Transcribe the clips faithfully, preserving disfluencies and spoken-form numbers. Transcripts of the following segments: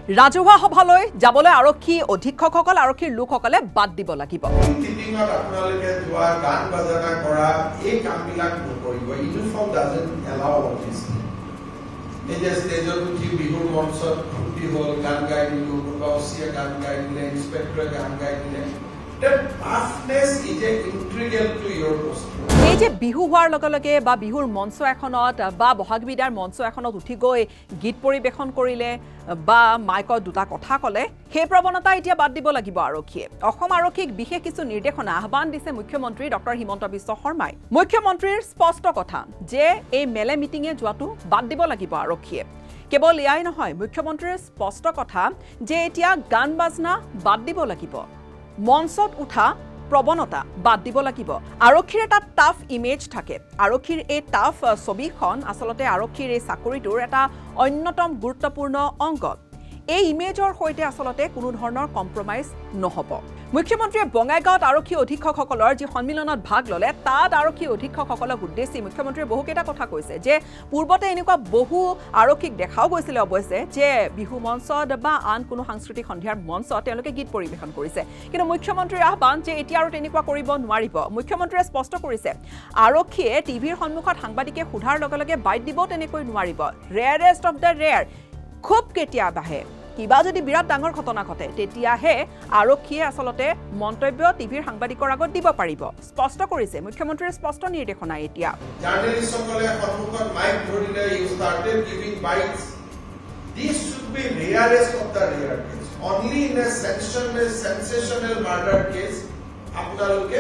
ৰাজহুৱা সভালৈ যাবলৈ আৰক্ষী অধীক্ষকসকল আৰক্ষীৰ লোকসকলে বাদ দিব লাগিব টিটিঙত আপোনালোকে যোৱা গান বাজনা কৰা এই কামবিলাক নকৰিব uniform doesn't allow all this এই যে ষ্টেজত উঠি বিহুৰ মঞ্চত ফুটি হ'ল গান গাই দিলোঁ কোনোবাচিয়ে গান গাই দিলে ইন্সপেক্টৰে গান গাই দিলে that toughness is a integral to your post এই যে বিহু হোৱাৰ লগে লগে বা বিহুৰ মঞ্চ এখনত বা বহাগ বিদাৰ মঞ্চ এখনত উঠি গৈ গীত পৰিবেশন কৰিলে বা মাইকত দুটা কথা কলে সেই প্ৰৱণতা এতিয়া বাদ দিব লাগিব আৰক্ষীয়ে অসম আৰক্ষীক বিশেষ কিছু নিৰ্দেশনা আহ্বান দিছে মুখ্যমন্ত্ৰী ডক্টৰ হিমন্ত বিশ্ব শৰ্মাই মুখ্যমন্ত্ৰীৰ স্পষ্ট কথা যে এই মেলে মিটিঙে যোৱাটো বাদ দিব লাগিব আৰক্ষীয়ে কেৱল ইয়াই নহয় মুখ্যমন্ত্ৰীৰ স্পষ্ট কথা যে এতিয়া গান বাজনা বাদ দিব লাগিব মঞ্চত উঠা প্ৰৱণতা বাদ দিব লাগিব আৰক্ষীৰ এটা টাফ ইমেজ থাকে আৰক্ষীৰ এই টাফ ছবিখন আসলতে আৰক্ষীৰ এই চাকৰিটোৰ এটা অন্যতম গুৰুত্বপূৰ্ণ অংগ এই ইমেজৰ সৈতে আসলতে কোনো ধৰণৰ কম্প্ৰমাইজ নহব মুখ্যমন্ত্ৰীয়ে বঙাইগাঁৱত আৰক্ষী অধীক্ষকসকলৰ যি সন্মিলনত ভাগ ললে তাত আৰক্ষী অধীক্ষকসকলক উদ্দেশ্যি মুখ্যমন্ত্ৰীয়ে বহুকেইটা কথা কৈছে যে পূৰ্বতে এনেকুৱা বহু আৰক্ষীক দেখাও গৈছিল অৱশ্যে যে বিহু মঞ্চত বা আন কোনো সাংস্কৃতিক সন্ধিয়াৰ মঞ্চত তেওঁলোকে গীত পৰিবেশন কৰিছে কিন্তু মুখ্যমন্ত্ৰীৰ আহ্বান যে এতিয়া আৰু তেনেকুৱা কৰিব নোৱাৰিব মুখ্যমন্ত্ৰীয়ে স্পষ্ট কৰিছে আৰক্ষীয়ে টিভিৰ সন্মুখত সাংবাদিকে সোধাৰ লগে লগে বাইট দিব তেনেকৈ নোৱাৰিব ৰেয়াৰেষ্ট অফ দ্য ৰেয়াৰ খুব কেতিয়াবাহে কিবা যদি বিৰাট ডাঙৰ ঘটনা ঘটে তেতিয়াহে আৰক্ষীয়ে আসলতে মন্তব্য টিভিৰ সাংবাদিকৰ আগত দিব পাৰিব স্পষ্ট কৰিছে মুখ্যমন্ত্ৰীৰ স্পষ্ট নিৰ্দেশনা এতিয়া জাৰ্নেলিষ্টসকলে সন্মুখত মাইক ধৰিলে you started giving bites this should be rarest of the rare case only in a sensational sensational murder case আপোনালোকে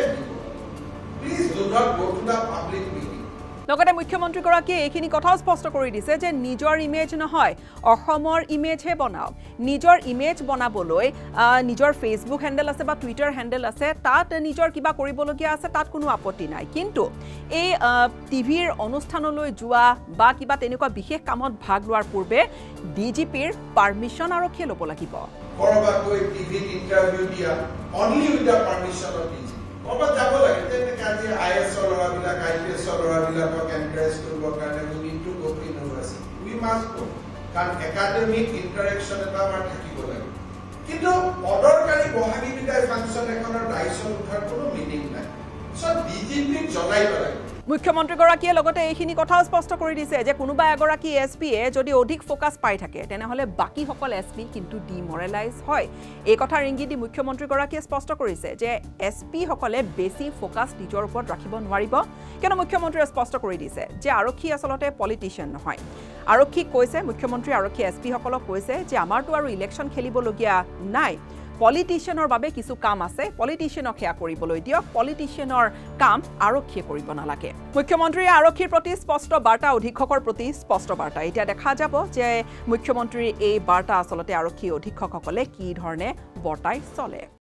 please do not go to the public meeting লগতে মুখ্যমন্ত্ৰী গৰাকীয়ে এইখিনি কথাও স্পষ্ট কৰি দিছে যে নিজৰ ইমেজ নহয় অসমৰ ইমেজহে বনাওক নিজৰ ইমেজ বনাবলৈ নিজৰ ফেসবুক হ্যান্ডেল আছে বা টুইটাৰ হ্যান্ডেল আছে তাত নিজৰ কিবা কৰিবলগীয়া আছে তাত কোনো আপত্তি নাই কিন্তু এই টিভিৰ অনুষ্ঠানলৈ যোৱা বা কিবা তেনেকুৱা বিশেষ কামত ভাগ লোৱাৰ পূৰ্বে ডিজিপিৰ পাৰমিশন আৰক্ষীয়ে ল'ব লাগিব কৰবাকৈ টিভিত ইন্টাৰভিউ দিয়া only with the permission of DG কবা যাব লাগে তেনেকৈ আজি আইএছ লৰাবিলাক আইপিএছ লৰাবিলাকক এনকাৰেজ কৰিবৰ কাৰণে we need to go to university we must go কাৰণ একাডেমিক ইন্টাৰেকশ্যন এটা আমাৰ থাকিব লাগে কিন্তু অদৰকাৰী বহাগী বিদায় ফাংচন এখনৰ দায়িত্ব উঠাৰ কোনো মিনিং নাই সব ডিজিপিক জনাই লাগে মুখ্যমন্ত্ৰী গৰাকীয়ে লগতে এইখিনি কথাও স্পষ্ট কৰি দিছে যে কোনোবা এগৰাকী এছপিয়ে যদি অধিক ফোকাস পাই থাকে তেনেহলে বাকি সকল এছপি কিন্তু ডিমৰেলাইজ হয় এই কথা ৰিংগি দি মুখ্যমন্ত্ৰী গৰাকীয়ে স্পষ্ট কৰিছে যে এছপি সকলে বেছি ফোকাস নিজৰ ওপৰত ৰাখিব নোৱাৰিব কিয়নো মুখ্যমন্ত্ৰীয়ে স্পষ্ট কৰি দিছে যে আৰক্ষী আসলতে পলিটিশিয়ান নহয় আৰক্ষীক কৈছে মুখ্যমন্ত্ৰী আৰক্ষী এছপি সকলক কৈছে যে আমাৰটো আৰু ইলেকশ্যন খেলিবলগীয়া নাই পলিটিশিয়ানৰ বাবে কিছু কাম আছে পলিটিশিয়ানক হেয়া কৰিবলৈ দিয়ক পলিটিশিয়ানৰ কাম আৰক্ষীয়ে কৰিব নালাগে মুখ্যমন্ত্ৰীয়ে আৰক্ষীৰ প্ৰতি স্পষ্ট বাৰ্তা অধীক্ষকৰ প্ৰতি স্পষ্ট বাৰ্তা এতিয়া দেখা যাব যে মুখ্যমন্ত্ৰীৰ এই বাৰ্তা আসলতে আৰক্ষী অধীক্ষকসকলে কি ধৰণে বৰ্তাই চলে